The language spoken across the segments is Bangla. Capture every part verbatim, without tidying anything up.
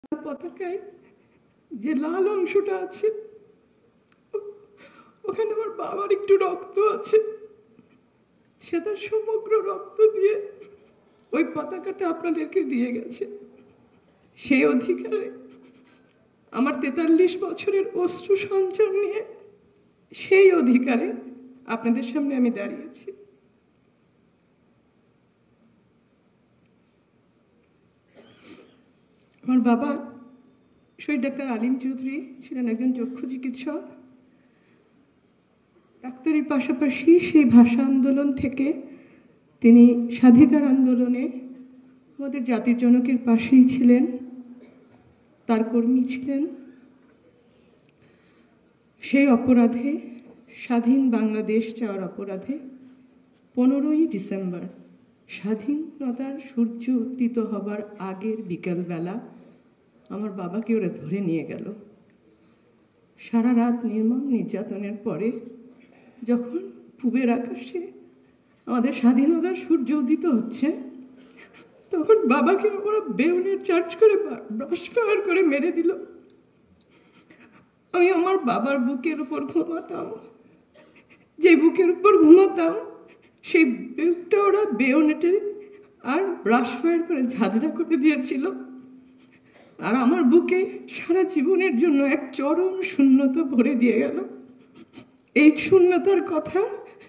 পতাকায় যে লাল অংশটা আছে ওখানে আমার বাবার একটু রক্ত আছে। সে তার সমগ্র রক্ত দিয়ে ওই পতাকাটা আপনাদেরকে দিয়ে গেছে। সেই অধিকারে আমার তেতাল্লিশ বছরের অশ্রু সঞ্চার নিয়ে সেই অধিকারে আপনাদের সামনে আমি দাঁড়িয়েছি। আমার বাবা শহীদ ডাক্তার আলিম চৌধুরী ছিলেন একজন চক্ষু চিকিৎসক। ডাক্তারের পাশাপাশি সেই ভাষা আন্দোলন থেকে তিনি স্বাধিকার আন্দোলনে আমাদের জাতির জনকের পাশেই ছিলেন, তার কর্মী ছিলেন। সেই অপরাধে, স্বাধীন বাংলাদেশ চাওয়ার অপরাধে পনেরোই ডিসেম্বর স্বাধীনতার সূর্য উত্থিত হবার আগের বিকেলবেলা আমার বাবাকে ওরা ধরে নিয়ে গেল। সারা রাত নির্মম নির্যাতনের পরে যখন পূবের আকাশে আমাদের স্বাধীনতার সূর্য উদিত হচ্ছে, তখন বাবাকে ওরা বেউনের চার্জ করে ব্রাশ ফায়ার করে মেরে দিল। আমি আমার বাবার বুকের উপর ঘুমাতাম, যে বুকের উপর ঘুমাতাম সেই বুকটা ওরা বেউনেটে আর ব্রাশ ফায়ার করে ঝাঁঝরা করে দিয়েছিল। আর আমার বুকে সারা জীবনের জন্য এক চরম শূন্যতা ভরে দিয়ে গেল। এই শূন্যতার কথা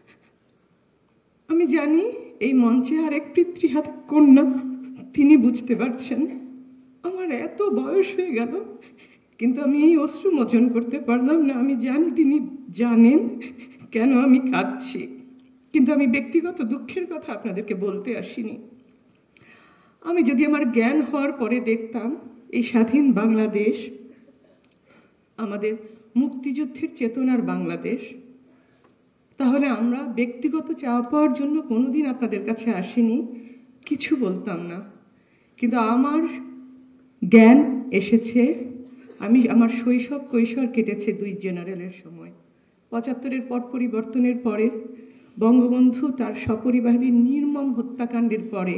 আমি জানি এই মঞ্চে আর এক পিতৃহাত কন্যা তিনি বুঝতে পারছেন। আমার এত বয়স হয়ে গেল কিন্তু আমি এই অশ্রু মোচন করতে পারলাম না। আমি জানি তিনি জানেন কেন আমি কাঁদছি, কিন্তু আমি ব্যক্তিগত দুঃখের কথা আপনাদেরকে বলতে আসিনি। আমি যদি আমার জ্ঞান হওয়ার পরে দেখতাম এই স্বাধীন বাংলাদেশ আমাদের মুক্তিযুদ্ধের চেতনার বাংলাদেশ, তাহলে আমরা ব্যক্তিগত চাওয়া পাওয়ার জন্য কোনোদিন আপনাদের কাছে আসিনি, কিছু বলতাম না। কিন্তু আমার জ্ঞান এসেছে, আমি আমার শৈশব কৈশোর কেটেছে দুই জেনারেলের সময়। পঁচাত্তরের পট পরিবর্তনের পরে বঙ্গবন্ধু তার সপরিবারের নির্মম হত্যাকাণ্ডের পরে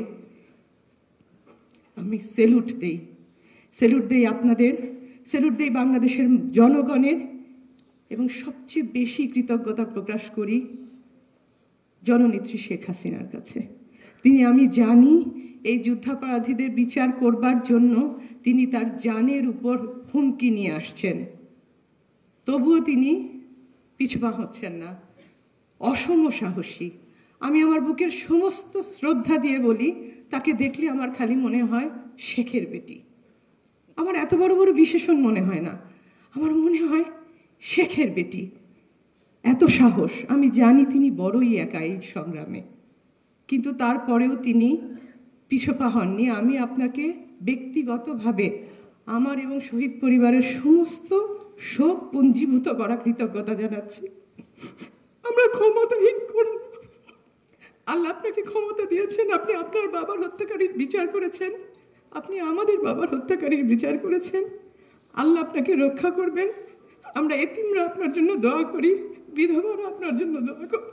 আমি সেলুট দেই, সেলুট দেই আপনাদের, সেলুট দেই বাংলাদেশের জনগণের, এবং সবচেয়ে বেশি কৃতজ্ঞতা প্রকাশ করি জননেত্রী শেখ হাসিনার কাছে। তিনি, আমি জানি এই যুদ্ধাপরাধীদের বিচার করবার জন্য তিনি তার জানের উপর হুমকি নিয়ে আসছেন, তবুও তিনি পিছপা হচ্ছেন না, অসম সাহসী। আমি আমার বুকের সমস্ত শ্রদ্ধা দিয়ে বলি, তাকে দেখলে আমার খালি মনে হয় শেখের বেটি। আমার এত বড় বড় বিশেষণ মনে হয় না, আমার মনে হয় শেখের বেটি। এত সাহস। আমি জানি তিনি বড়ই একা এই সংগ্রামে, কিন্তু তারপরেও তিনি পিছপা হননি। আমি আপনাকে ব্যক্তিগতভাবে আমার এবং শহীদ পরিবারের সমস্ত শোক পুঞ্জীভূত করা কৃতজ্ঞতা জানাচ্ছি। আমরা ক্ষমতাহীন কোন, আল্লাহ আপনাকে ক্ষমতা দিয়েছেন, আপনি আপনার বাবার হত্যাকারীর বিচার করেছেন, আপনি আমাদের বাবার হত্যাকারীর বিচার করেছেন। আল্লাহ আপনাকে রক্ষা করবেন। আমরা এতিমরা আপনার জন্য দোয়া করি, বিধবারা আপনার জন্য দোয়া করি।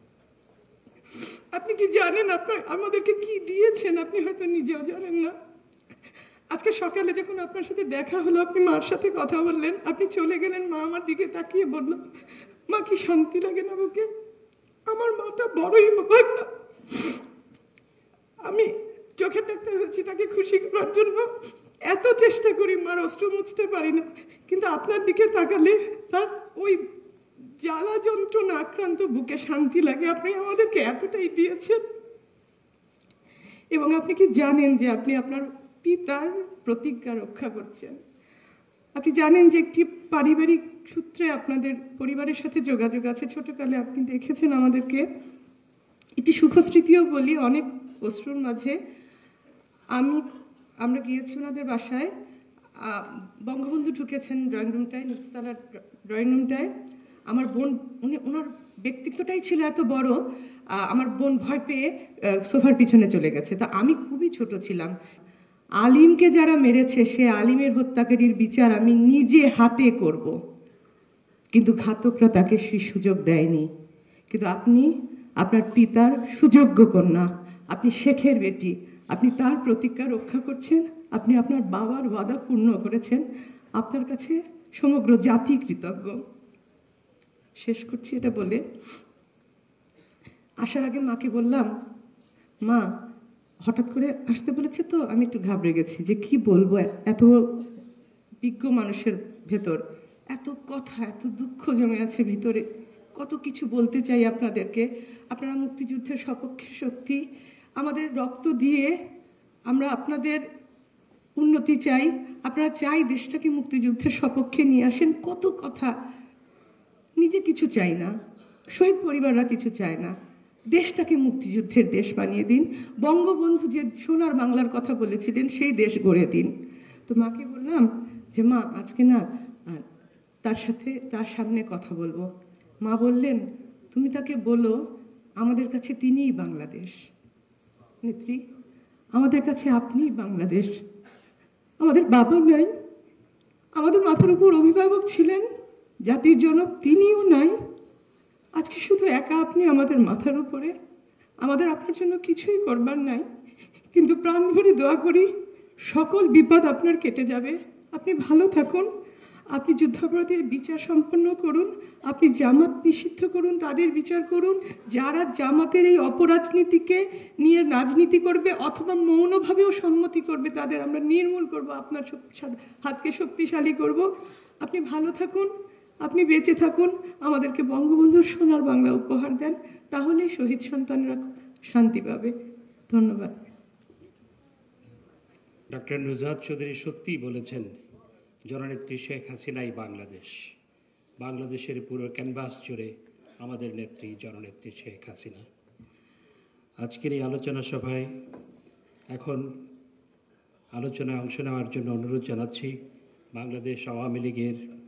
আপনি কি জানেন আপনার আমাদেরকে কি দিয়েছেন? আপনি হয়তো নিজেও জানেন না। আজকে সকালে যখন আপনার সাথে দেখা হলো, আপনি মার সাথে কথা বললেন, আপনি চলে গেলেন, মা আমার দিকে তাকিয়ে বলল, মা কি শান্তি লাগে না বুকে? আমার মাটা বড়ই ভয়। আমি চোখের ডাক্তার হয়েছি তাকে খুশি করার জন্য, এত চেষ্টা করি, মার অশ্রু মুছতে পারি না, কিন্তু আপনার দিকে তাকালে তার ওই জ্বালা যন্ত্রণা আক্রান্ত বুকে শান্তি লাগে। আপনি আমাদেরকে এতটাই দিয়েছেন। এবং আপনি কি জানেন যে আপনি আপনার পিতার প্রতিজ্ঞা রক্ষা করছেন? আপনি জানেন যে একটি পারিবারিক সূত্রে আপনাদের পরিবারের সাথে যোগাযোগ আছে। ছোটকালে আপনি দেখেছেন আমাদেরকে। একটি সুখস্মৃতিও বলি, অনেক অশ্রুর মাঝে আমি আমরা গিয়েছি ওনাদের বাসায়। বঙ্গবন্ধু ঢুকেছেন ড্রয়িং রুমটায়, নিচতলার ড্রয়িং রুমটায়। আমার বোন, উনি ওনার ব্যক্তিত্বটাই ছিল এত বড়, আমার বোন ভয় পেয়ে সোফার পিছনে চলে গেছে। তা আমি খুবই ছোট ছিলাম। আলিমকে যারা মেরেছে সে আলিমের হত্যাকারীর বিচার আমি নিজে হাতে করব, কিন্তু ঘাতকরা তাকে সেই সুযোগ দেয়নি। কিন্তু আপনি আপনার পিতার সুযোগ্য কন্যা, আপনি শেখের বেটি, আপনি তার প্রতিজ্ঞা রক্ষা করছেন। আপনি আপনার বাবার ওয়াদা পূর্ণ করেছেন। আপনার কাছে সমগ্র জাতি কৃতজ্ঞ। শেষ করছি এটা বলে, আসার আগে মাকে বললাম, মা হঠাৎ করে আসতে বলেছে তো আমি একটু ঘাবড়ে গেছি যে কি বলবো, এত বিজ্ঞ মানুষের ভেতর এত কথা, এত দুঃখ জমে আছে ভিতরে, কত কিছু বলতে চাই আপনাদেরকে। আপনারা মুক্তিযুদ্ধের সপক্ষে শক্তি, আমাদের রক্ত দিয়ে আমরা আপনাদের উন্নতি চাই, আপনারা চাই দেশটাকে মুক্তিযুদ্ধের সপক্ষে নিয়ে আসেন। কত কথা, নিজে কিছু চাই না, শহীদ পরিবাররা কিছু চায় না, দেশটাকে মুক্তিযুদ্ধের দেশ বানিয়ে দিন। বঙ্গবন্ধু যে সোনার বাংলার কথা বলেছিলেন সেই দেশ গড়ে দিন। তো মাকে বললাম যে মা আজকে না তার সাথে তার সামনে কথা বলবো। মা বললেন, তুমি তাকে বলো আমাদের কাছে তিনিই বাংলাদেশ। নেত্রী, আমাদের কাছে আপনিই বাংলাদেশ। আমাদের বাবা নাই, আমাদের মাথার উপর অভিভাবক ছিলেন, জাতির জনক তিনিও নাই। আজকে শুধু একা আপনি আমাদের মাথার উপরে, আমাদের আপনার জন্য কিছুই করবার নাই, কিন্তু প্রাণ ভরে দোয়া করি সকল বিপদ আপনার কেটে যাবে। আপনি ভালো থাকুন, আপনি যুদ্ধাপরাধীর বিচার সম্পন্ন করুন, আপনি জামাত নিষিদ্ধ করুন, তাদের বিচার করুন। যারা জামাতের এই অপরাজনীতিকে নিয়ে রাজনীতি করবে অথবা মৌনভাবেও সম্মতি করবে তাদের আমরা নির্মূল করব, আপনার হাতকে শক্তিশালী করব। আপনি ভালো থাকুন, আপনি বেঁচে থাকুন, আমাদেরকে বঙ্গবন্ধুর সোনার বাংলা উপহার দেন, তাহলেই শহীদ সন্তানরা শান্তি পাবে। ধন্যবাদ। ডক্টর নুজহাত চৌধুরী সত্যিই বলেছেন, জননেত্রী শেখ হাসিনাই বাংলাদেশ। বাংলাদেশের পুরো ক্যানভাস জুড়ে আমাদের নেত্রী জননেত্রী শেখ হাসিনা। আজকের এই আলোচনা সভায় এখন আলোচনায় অংশ নেওয়ার জন্য অনুরোধ জানাচ্ছি বাংলাদেশ আওয়ামী লীগের